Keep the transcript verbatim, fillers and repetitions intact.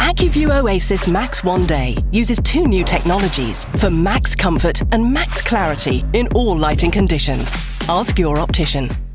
ACUVUE OASYS MAX One Day uses two new technologies for max comfort and max clarity in all lighting conditions. Ask your optician.